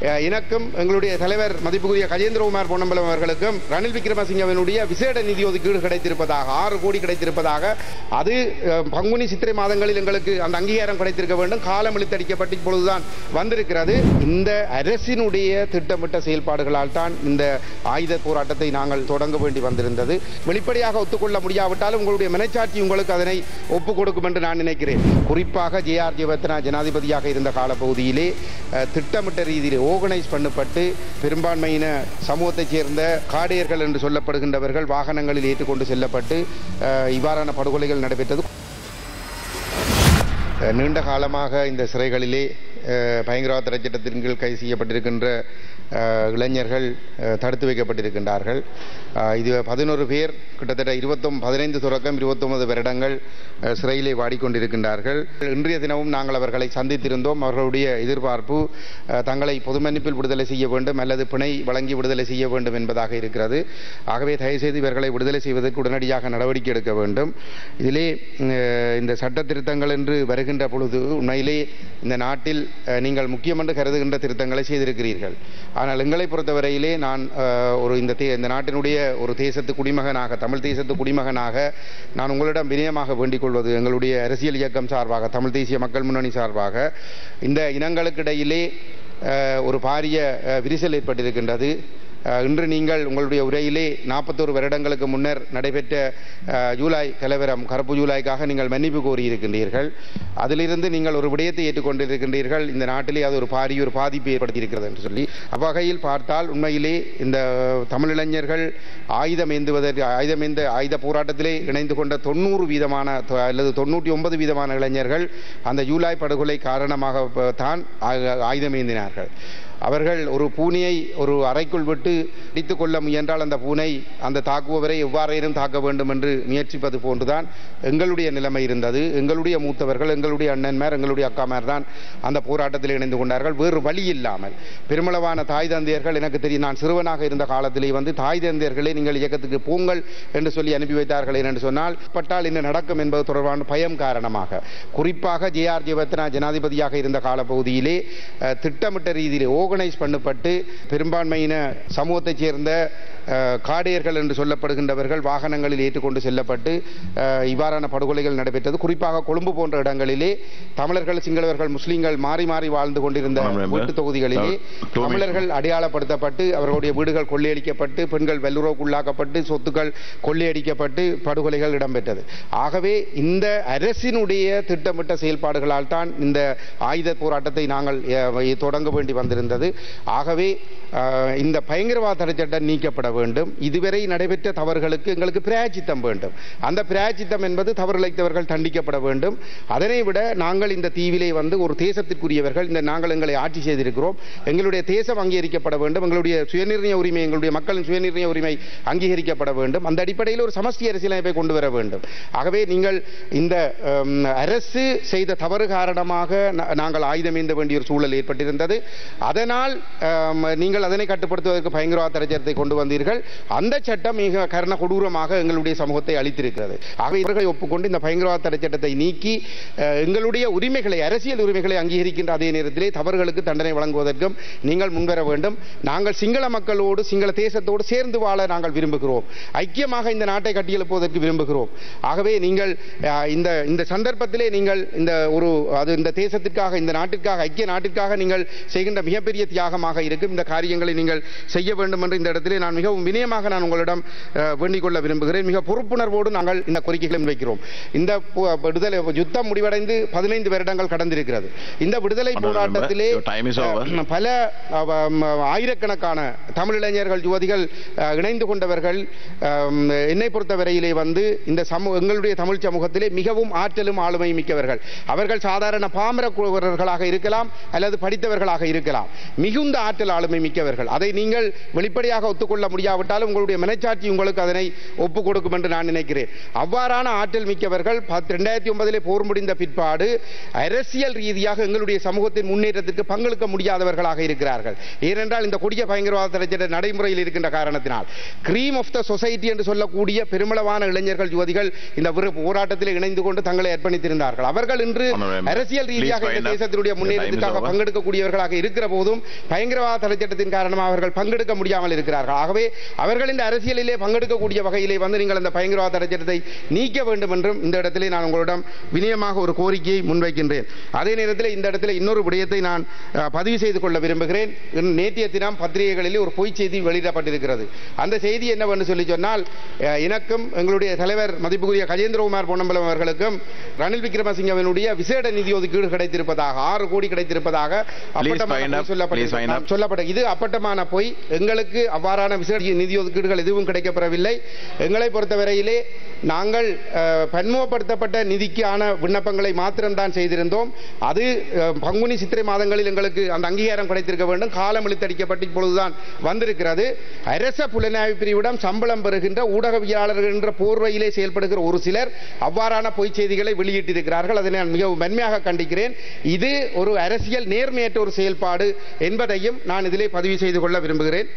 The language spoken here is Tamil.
எனக்கும் எங்களுடைய தலைவர் மதிப்புக்குரிய கஜேந்திரகுமார் பொன்னம்பலம் அவர்களுக்கும் ரணில் விக்ரமசிங்கவினுடைய விசேட நிதி ஒதுக்கீடு கிடைத்திருப்பதாக 6 கோடி கிடைத்திருப்பதாக, அது பங்குனி சித்திரை மாதங்களில் எங்களுக்கு அந்த அங்கீகாரம் கிடைத்திருக்க வேண்டும். காலம் இழுத்தடிக்கப்பட்டு இப்பொழுதுதான் வந்திருக்கிறது. இந்த அரசினுடைய திட்டமிட்ட செயல்பாடுகளால் தான் இந்த ஆயுத போராட்டத்தை நாங்கள் தொடங்க வேண்டி வந்திருந்தது. வெளிப்படையாக ஒத்துக்கொள்ள முடியாவிட்டாலும் உங்களுடைய மனச்சாட்சி உங்களுக்கு அதனை ஒப்புக் கொடுக்கும் என்று நான் நினைக்கிறேன். குறிப்பாக ஜே.ஆர். ஜெயவர்தனா ஜனாதிபதியாக இருந்த காலப்பகுதியிலே திட்டமிட்ட ரீதியில் ஆர்கனைஸ் பண்ணப்பட்டு பெரும்பான்மையின சமூகத்தைச் சேர்ந்த காடையர்கள் என்று சொல்லப்படுகின்றவர்கள் வாகனங்களில் ஏற்றுக்கொண்டு செல்லப்பட்டு இவ்வாறான படுகொலைகள் நடைபெற்றது. நீண்ட காலமாக இந்த சிறைகளிலே பயங்கரவாத தடை சட்டத்தின் கீழ் கைது செய்யப்பட்டிருக்கின்ற இளைஞர்கள் தடுத்து வைக்கப்பட்டிருக்கின்றார்கள். இது 11 பேர் கிட்டத்தட்ட 15 தொடக்கம் 29 வருடங்கள் சிறையிலே வாடிக்கொண்டிருக்கின்றார்கள். இன்றைய தினமும் நாங்கள் அவர்களை சந்தித்திருந்தோம். அவர்களுடைய எதிர்பார்ப்பு தங்களை பொது மன்னிப்பில் விடுதலை செய்ய வேண்டும் அல்லது பிணை வழங்கி விடுதலை செய்ய வேண்டும் என்பதாக இருக்கிறது. ஆகவே தயவுசெய்து இவர்களை விடுதலை செய்வதற்கு உடனடியாக நடவடிக்கை எடுக்க வேண்டும். இதிலே இந்த சட்ட திருத்தங்கள் என்று வருகின்ற பொழுது உண்மையிலே இந்த நாட்டில் நீங்கள் முக்கியம் என்று கருதுகின்ற திருத்தங்களை செய்திருக்கிறீர்கள். ஆனால் எங்களை பொறுத்தவரையிலே நான் இந்த நாட்டினுடைய ஒரு தேசத்து குடிமகனாக, தமிழ் தேசத்து குடிமகனாக நான் உங்களிடம் வினயமாக வேண்டிக் கொள்வது, எங்களுடைய அரசியல் இயக்கம் சார்பாக, தமிழ் தேசிய மக்கள் முன்னணி சார்பாக, இந்த இனங்களுக்கு இடையிலே ஒரு பாரிய விரிசல் ஏற்பட்டிருக்கின்றது. இன்று நீங்கள் உங்களுடைய உரையிலே 41 வருடங்களுக்கு முன்னர் நடைபெற்ற ஜூலை கலவரம், கருப்பு ஜூலைக்காக நீங்கள் மன்னிப்பு கோரியிருக்கின்றீர்கள். அதிலிருந்து நீங்கள் ஒரு விடயத்தை ஏற்றுக்கொண்டிருக்கின்றீர்கள். இந்த நாட்டிலே அது ஒரு பாதிப்பை ஏற்படுத்தியிருக்கிறது என்று சொல்லி, அவ்வகையில் பார்த்தால் உண்மையிலே இந்த தமிழ் இளைஞர்கள் ஆயுத போராட்டத்திலே இணைந்து கொண்ட 90% அல்லது 99% இளைஞர்கள் அந்த ஜூலை படுகொலை காரணமாக தான் ஆயுதம் ஏந்தினார்கள். அவர்கள் ஒரு பூனையை ஒரு அறைக்குள் விட்டு அடித்துக் கொள்ள முயன்றால் அந்த பூனை அந்த தாக்குபவரை எவ்வாறேனும் தாக்க வேண்டும் என்று முயற்சிப்பது போன்றுதான் எங்களுடைய நிலைமை இருந்தது. எங்களுடைய மூத்தவர்கள், எங்களுடைய அண்ணன்மார், எங்களுடைய அக்காமார் தான் அந்த போராட்டத்தில் இணைந்து கொண்டார்கள். வேறு வழி இல்லாமல் பெருமளவான தாய் தந்தையர்கள், எனக்கு தெரியும், நான் சிறுவனாக இருந்த காலத்திலே தாய் தந்தையர்களே நீங்கள் இயக்கத்துக்கு போங்கள் என்று சொல்லி அனுப்பி வைத்தார்கள். என்று சொன்னால் பட்டால் என்ன நடக்கும் என்பது தொடர்பான பயம் காரணமாக, குறிப்பாக ஜே.ஆர். ஜெயவர்தனா ஜனாதிபதியாக இருந்த காலப்பகுதியிலே திட்டமிட்ட ரீதியிலே ஆர்கனைஸ் பண்ணப்பட்டு பெரும்பான்மையின சமூகத்தைச் சேர்ந்த காடையர்கள் என்று சொல்லப்படுகின்றவர்கள் வாகனங்களில் ஏற்றுக்கொண்டு செல்லப்பட்டு இவ்வாறான படுகொலைகள் நடைபெற்றது. குறிப்பாக கொழும்பு போன்ற இடங்களிலே தமிழர்கள், சிங்களவர்கள், முஸ்லிம்கள் மாறி மாறி வாழ்ந்து கொண்டிருந்த வீட்டு தொகுதிகளிலே தமிழர்கள் அடையாளப்படுத்தப்பட்டு அவர்களுடைய வீடுகள் கொள்ளையடிக்கப்பட்டு, பெண்கள் வல்லுறவுக்குள்ளாக்கப்பட்டு, சொத்துக்கள் கொள்ளையடிக்கப்பட்டு படுகொலைகள் இடம்பெற்றது. ஆகவே இந்த அரசினுடைய திட்டமிட்ட செயல்பாடுகளால் தான் இந்த ஆயுத போராட்டத்தை நாங்கள் தொடங்க வேண்டி வந்திருந்தது. ஆகவே இந்த பயங்கரவாத தடை சட்டம் நீக்கப்பட வேண்டும். இதுவரை நடைபெற்ற தவறுகளுக்கு எங்களுக்கு பிராயச்சித்தம் வேண்டும். அந்த பிராயச்சித்தம் என்பது தவறு இழைத்தவர்கள் தண்டிக்கப்பட வேண்டும். அதனை விட நாங்கள் இந்த தீவிலே ஒரு தேசத்திற்குரியவர்கள், நாங்கள் எங்களை ஆட்சி செய்திருக்கிறோம். எங்களுடைய தேசம் அங்கீகரிக்கப்பட வேண்டும். எங்களுடைய சுயநிர்ணய உரிமை, எங்களுடைய மக்களின் சுயநிர்ணய உரிமை அங்கீகரிக்கப்பட வேண்டும். அந்த அடிப்படையில் ஒரு சமஷ்டி அரசியலமைப்பை கொண்டு வர வேண்டும். ஆகவே நீங்கள் இந்த அரசு செய்த தவறு காரணமாக நாங்கள் ஆயுதம் ஏந்த வேண்டிய ஒரு சூழல் ஏற்பட்டிருந்தது. அதனால் நீங்கள் அதனை கட்டுப்படுத்துவதற்கு பயங்கரவாத தடை சட்டத்தை கொண்டு வந்தீர்கள். அந்த சட்டம் மிக கருண கொடூரமாக எங்களுடைய சமூகத்தை அளித்திருக்கிறது. ஆகவே இவர்களை ஒப்புக்கொண்டு இந்த பயங்கரவாத தடை சட்டத்தை நீக்கி எங்களுடைய உரிமைகளை, அரசியல் உரிமைகளை அங்கீகரிக்கின்ற அதே நேரத்திலே தவறுகளுக்கு தண்டனை வழங்குவதற்கும் நீங்கள் முன்வர வேண்டும். நாங்கள் சிங்கள மக்களோடு, சிங்கள தேசத்தோடு சேர்ந்து வாழ நாங்கள் விரும்புகிறோம். ஐக்கியமாக இந்த நாட்டை கட்டியெழுப்புவதற்கு விரும்புகிறோம். ஆகவே நீங்கள் இந்த சந்தர்ப்பத்திலே நீங்கள் இந்த தேசத்திற்காக, இந்த நாட்டிற்காக, ஐக்கிய நாட்டிற்காக நீங்கள் செய்கின்ற மிகப்பெரிய தியாகமாக இருக்கும். இந்த காரியங்களை நீங்கள் செய்ய வேண்டும் என்று இந்த இடத்திலே நான் மிகவும் வினயமாக நான் உங்களிடம் வேண்டிக் கொள்ள விரும்புகிறேன். மிக பொறுப்புணர்வோடு நாங்கள் இந்த கோரிக்கைகளை வைக்கிறோம். இந்த விடுதலை யுத்தம் முடிவடைந்து 15 வருடங்கள் கடந்திருக்கிறது. இந்த விடுதலை போராட்டத்திலே பல ஆயிரக்கணக்கான தமிழ் இளைஞர்கள், யுவதிகள் இணைந்து கொண்டவர்கள் என்னை பொறுத்தவரையிலே இந்த எங்களுடைய தமிழ் சமூகத்திலே மிகவும் ஆற்றலும் ஆளுமை மிக்கவர்கள். அவர்கள் சாதாரண பாமரர்களாக இருக்கலாம் அல்லது படித்தவர்களாக இருக்கலாம். மிகுந்த ஆற்றல் ஆளுமை மிக்கவர்கள். அதை நீங்கள் வெளிப்படையாக ஒத்துக்கொள்ள முடியும். முடியாவிட்டாலும் உங்களுடைய மனச்சாட்சி உங்களுக்கு அதனை ஒப்புக் கொடுக்கும் என்று நான் நினைக்கிறேன். அவ்வாறான ஆற்றல் மிக்கவர்கள் 2009 போர் முடிந்த பிற்பாடு அரசியல் ரீதியாக எங்களுடைய சமூகத்தின் முன்னேற்றத்திற்கு பங்களிக்க முடியாதவர்களாக இருக்கிறார்கள். ஏனென்றால் இந்த கொடிய பயங்கரவாத தடை நடைமுறையில் இருக்கின்ற காரணத்தினால் கிரீம் ஆஃப் த சொசைட்டி என்று சொல்லக்கூடிய பெருமளவான இளைஞர்கள் யுவதிகள் இந்த போராட்டத்தில் இணைந்து கொண்டு தங்களை அர்ப்பணித்திருந்தார்கள். அவர்கள் இன்று அரசியல் ரீதியாக இந்த தேசத்தினுடைய முன்னேற்றத்திற்காக பங்கெடுக்கக்கூடியவர்களாக இருக்கிற போதும் பயங்கரவாத தடை சட்டத்தின் காரணமாக அவர்கள் பங்கெடுக்க முடியாமல் இருக்கிறார்கள். ஆகவே அவர்கள் இந்த அரசியலிலே பங்கெடுக்கக்கூடிய வகையிலே நீங்கள் அந்த பயங்கரவாத தடை சட்டத்தை நீக்க வேண்டும் என்றும் இந்த இடத்திலே நான் உங்களிடம் வினயமாக ஒரு கோரிக்கையை முன்வைக்கின்றேன். அதே நேரத்தில் இந்த இடத்தில் இன்னொரு விடயத்தை நான் பதிவு செய்து கொள்ள விரும்புகிறேன். நேற்றைய தினம் பத்திரிகைகளில் ஒரு பொய் செய்தி வெளியிடப்பட்டிருக்கிறது. அந்த செய்தி என்னவென்று சொல்லி சொன்னால், எனக்கும் எங்களுடைய தலைவர் மதிப்புக்குரிய கஜேந்திரகுமார் பொன்னம்பலம் அவர்களுக்கும் ரணில் விக்ரமசிங்கவினுடைய விசேட நிதி ஒதுக்கீடு கிடைத்திருப்பதாக 6 கோடி கிடைத்திருப்பதாக சொல்லப்பட்ட இது அப்பட்டமான பொய். எங்களுக்கு அவ்வாறான விசேட நிதி ஒதுக்கீடுகள் எதுவும் கிடைக்கப்பெறவில்லை. எங்களை பொறுத்தவரையிலே நாங்கள் பன்முகப்படுத்தப்பட்ட நிதிக்கான விண்ணப்பங்களை மாத்திரம்தான் செய்திருந்தோம். அது பங்குனி சித்திரை மாதங்களில் எங்களுக்கு அந்த அங்கீகாரம் கிடைத்திருக்க வேண்டும். காலம் இழுத்தடிக்கப்பட்டு இப்பொழுதுதான் வந்திருக்கிறது. அரச புலனாய்வு பிரிவிடம் சம்பளம் பெறுகின்ற ஊடகவியலாளர்கள் என்ற போர்வையிலே செயல்படுகிற ஒரு சிலர் அவ்வாறான பொய் செய்திகளை வெளியிட்டிருக்கிறார்கள். அதை நான் மிகவும் வன்மையாக கண்டிக்கிறேன். இது ஒரு அரசியல் நேர்மையற்ற ஒரு செயல்பாடு என்பதையும் நான் இதிலே பதிவு செய்து கொள்ள விரும்புகிறேன்.